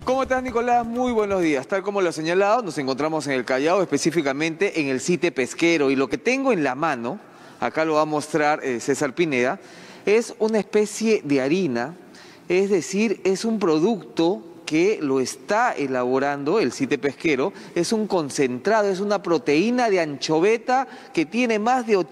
¿Cómo estás, Nicolás? Muy buenos días. Tal como lo he señalado, nos encontramos en el Callao, específicamente en el sitio pesquero. Y lo que tengo en la mano, acá lo va a mostrar César Pineda, es una especie de harina, es decir, es un producto que lo está elaborando el sitio pesquero, es un concentrado, es una proteína de anchoveta que tiene más de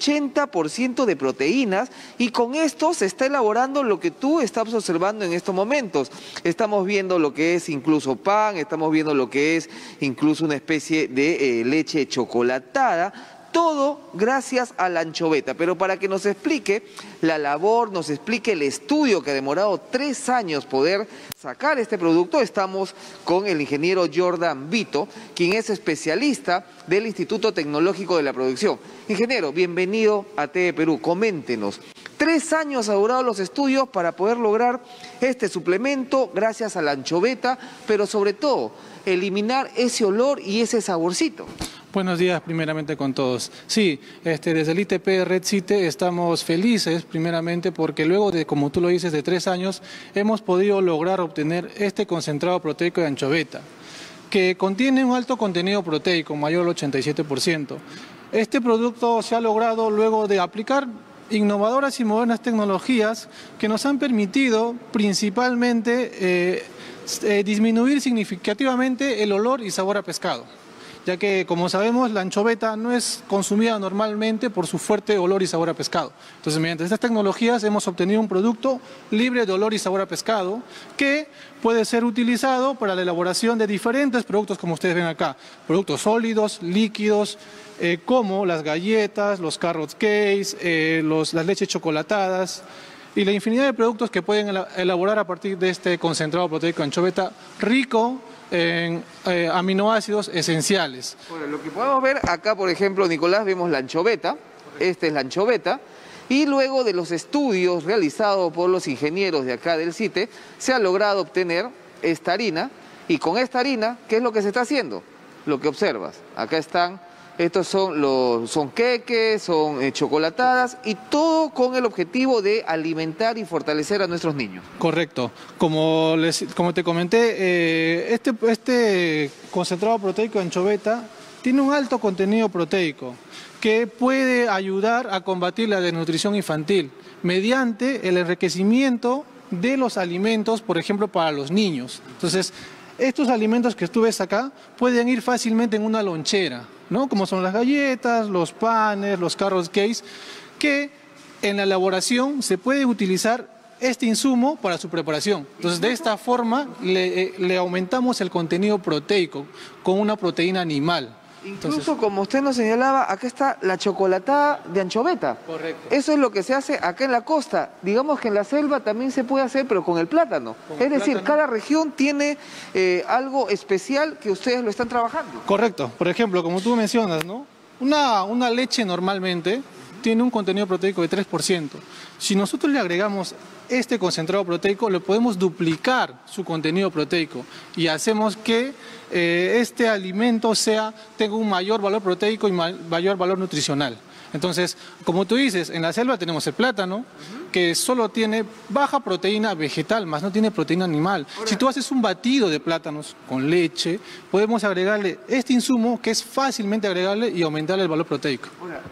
80% de proteínas y con esto se está elaborando lo que tú estás observando en estos momentos. Estamos viendo lo que es incluso pan, estamos viendo lo que es incluso una especie de leche chocolatada, todo gracias a la anchoveta. Pero para que nos explique la labor, nos explique el estudio que ha demorado 3 años poder sacar este producto, estamos con el ingeniero Jordan Vito, quien es especialista del Instituto Tecnológico de la Producción. Ingeniero, bienvenido a TV Perú. Coméntenos. 3 años ha durado los estudios para poder lograr este suplemento gracias a la anchoveta, pero sobre todo eliminar ese olor y ese saborcito. Buenos días primeramente con todos. Sí, desde el ITP Red Cite estamos felices primeramente porque luego de, como tú lo dices, de 3 años hemos podido lograr obtener este concentrado proteico de anchoveta, que contiene un alto contenido proteico, mayor al 87%. Este producto se ha logrado luego de aplicar innovadoras y modernas tecnologías que nos han permitido principalmente disminuir significativamente el olor y sabor a pescado, ya que, como sabemos, la anchoveta no es consumida normalmente por su fuerte olor y sabor a pescado. Entonces, mediante estas tecnologías hemos obtenido un producto libre de olor y sabor a pescado que puede ser utilizado para la elaboración de diferentes productos, como ustedes ven acá, productos sólidos, líquidos, como las galletas, los carrot cakes, las leches chocolatadas y la infinidad de productos que pueden elaborar a partir de este concentrado proteico de anchoveta rico en aminoácidos esenciales. Bueno, lo que podemos ver acá, por ejemplo, Nicolás, vemos la anchoveta, esta es la anchoveta, y luego de los estudios realizados por los ingenieros de acá del CITE, se ha logrado obtener esta harina, y con esta harina, ¿qué es lo que se está haciendo? Lo que observas, acá están, estos son queques, son chocolatadas, y todo con el objetivo de alimentar y fortalecer a nuestros niños. Correcto. Como te comenté, este concentrado proteico de anchoveta tiene un alto contenido proteico que puede ayudar a combatir la desnutrición infantil mediante el enriquecimiento de los alimentos, por ejemplo, para los niños. Entonces, estos alimentos que tú ves acá pueden ir fácilmente en una lonchera, ¿no? Como son las galletas, los panes, los carrot cakes, que en la elaboración se puede utilizar este insumo para su preparación. Entonces, de esta forma le aumentamos el contenido proteico con una proteína animal. Incluso, como usted nos señalaba, acá está la chocolatada de anchoveta. Correcto. Eso es lo que se hace acá en la costa. Digamos que en la selva también se puede hacer, pero con el plátano. Es decir, cada región tiene algo especial que ustedes lo están trabajando. Correcto. Por ejemplo, como tú mencionas, ¿no? Una leche normalmente tiene un contenido proteico de 3%. Si nosotros le agregamos este concentrado proteico, le podemos duplicar su contenido proteico y hacemos que este alimento tenga un mayor valor proteico y mayor valor nutricional. Entonces, como tú dices, en la selva tenemos el plátano, que solo tiene baja proteína vegetal, más no tiene proteína animal. Si tú haces un batido de plátanos con leche, podemos agregarle este insumo, que es fácilmente agregable y aumentarle el valor proteico.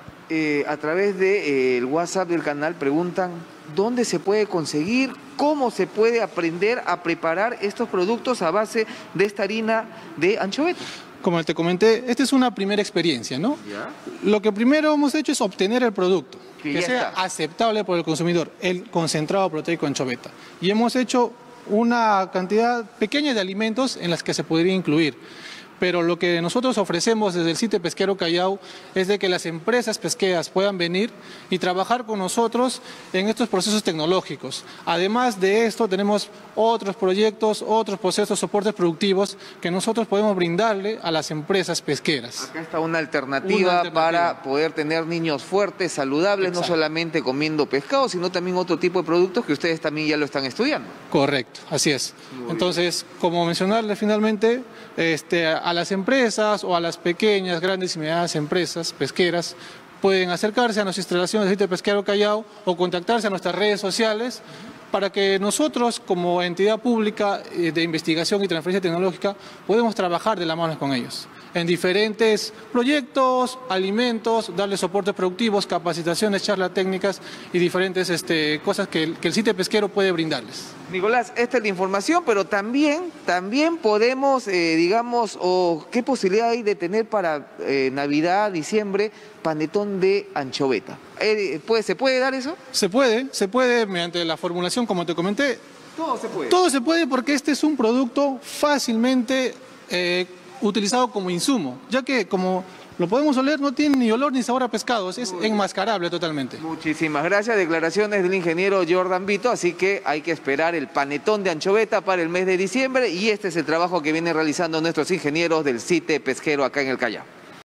A través del WhatsApp del canal preguntan dónde se puede conseguir, cómo se puede aprender a preparar estos productos a base de esta harina de anchoveta. Como te comenté, esta es una primera experiencia, ¿no? ¿Ya? Lo que primero hemos hecho es obtener el producto, que sea aceptable por el consumidor, el concentrado proteico de anchoveta. Y hemos hecho una cantidad pequeña de alimentos en las que se podría incluir. Pero lo que nosotros ofrecemos desde el sitio pesquero Callao es de que las empresas pesqueras puedan venir y trabajar con nosotros en estos procesos tecnológicos. Además de esto, tenemos otros proyectos, otros procesos, soportes productivos que nosotros podemos brindarle a las empresas pesqueras. Acá está una alternativa para poder tener niños fuertes, saludables, exacto, no solamente comiendo pescado, sino también otro tipo de productos que ustedes también ya lo están estudiando. Correcto, así es. Entonces, como mencionarle finalmente, a las empresas o a las pequeñas, grandes y medianas empresas pesqueras pueden acercarse a nuestras instalaciones del sitio pesquero Callao o contactarse a nuestras redes sociales para que nosotros, como entidad pública de investigación y transferencia tecnológica, podemos trabajar de la mano con ellos en diferentes proyectos, alimentos, darles soportes productivos, capacitaciones, charlas técnicas y diferentes cosas que el CITE pesquero puede brindarles. Nicolás, esta es la información, pero también podemos, digamos, o qué posibilidad hay de tener para Navidad, diciembre, panetón de anchoveta. ¿Se puede dar eso? Se puede mediante la formulación, como te comenté. Todo se puede. Todo se puede porque este es un producto fácilmente utilizado como insumo, ya que como lo podemos oler, no tiene ni olor ni sabor a pescados, es enmascarable totalmente. Muchísimas gracias, declaraciones del ingeniero Jordan Vito, así que hay que esperar el panetón de anchoveta para el mes de diciembre y este es el trabajo que vienen realizando nuestros ingenieros del CITE pesquero acá en el Callao.